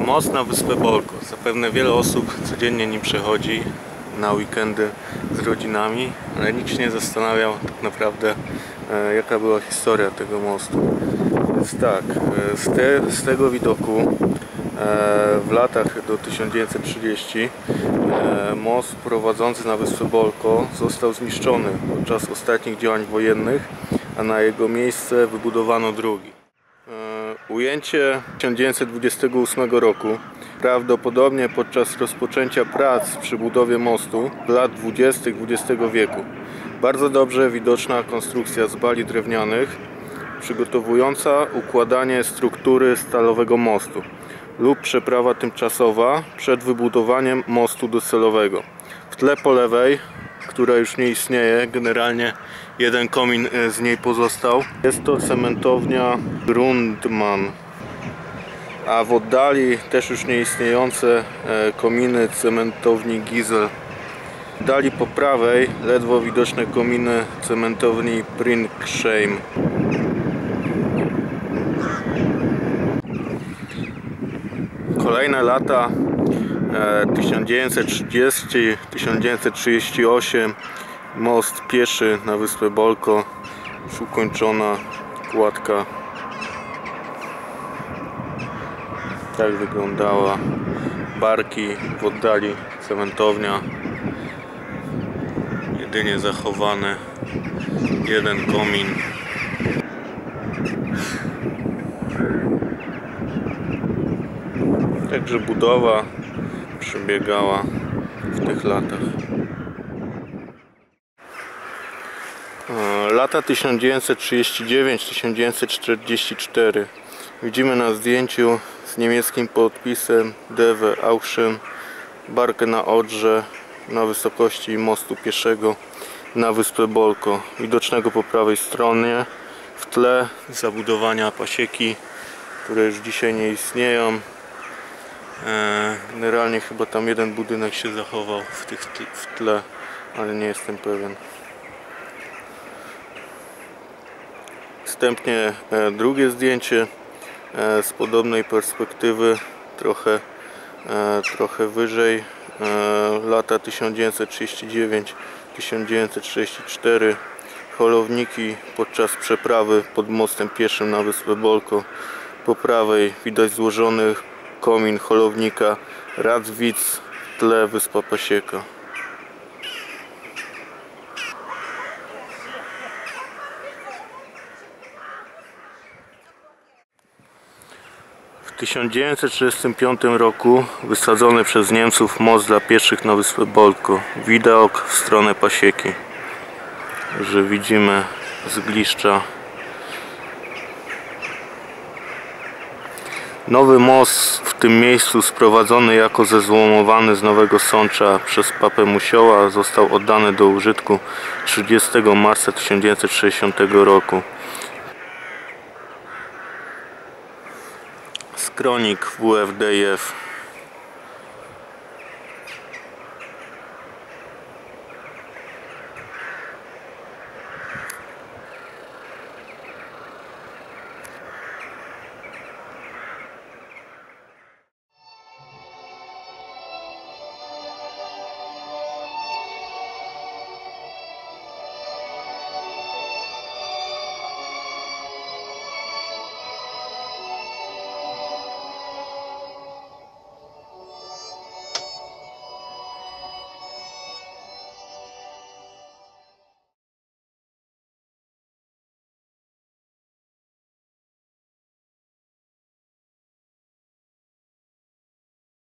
Most na wyspę Bolko. Zapewne wiele osób codziennie nim przechodzi na weekendy z rodzinami, ale nikt się nie zastanawiał tak naprawdę, jaka była historia tego mostu. Więc tak, z tego widoku w latach do 1930 most prowadzący na wyspę Bolko został zniszczony podczas ostatnich działań wojennych, a na jego miejsce wybudowano drugi. Ujęcie 1928 roku, prawdopodobnie podczas rozpoczęcia prac przy budowie mostu lat 20. XX wieku. Bardzo dobrze widoczna konstrukcja z bali drewnianych, przygotowująca układanie struktury stalowego mostu lub przeprawa tymczasowa przed wybudowaniem mostu docelowego. W tle po lewej, która już nie istnieje, generalnie jeden komin z niej pozostał, jest to cementownia Grundmann, a w oddali też już nieistniejące kominy cementowni Giesel. W dali po prawej ledwo widoczne kominy cementowni Prinsheim. Kolejne lata 1930-1938, most pieszy na wyspę Bolko, już ukończona kładka. Tak wyglądała. Barki, w oddali cementownia, jedynie zachowany jeden komin. Także budowa przebiegała w tych latach. Lata 1939-1944. Widzimy na zdjęciu z niemieckim podpisem DW Auchem barkę na Odrze na wysokości mostu pieszego na wyspę Bolko, widocznego po prawej stronie. W tle zabudowania pasieki, które już dzisiaj nie istnieją. Generalnie chyba tam jeden budynek się zachował w tle, ale nie jestem pewien. Wstępnie drugie zdjęcie z podobnej perspektywy, trochę wyżej, lata 1939-1944, holowniki podczas przeprawy pod mostem pieszym na wyspę Bolko. Po prawej widać złożony komin holownika Radwitz, w tle wyspa Pasieka. W 1935 roku wysadzony przez Niemców most dla pieszych na wyspę Bolko. Widok w stronę Pasieki, że widzimy zgliszcza. Nowy most w tym miejscu, sprowadzony jako zezłomowany z Nowego Sącza przez papę Musioła, został oddany do użytku 30 marca 1960 roku. Skronik WFDF.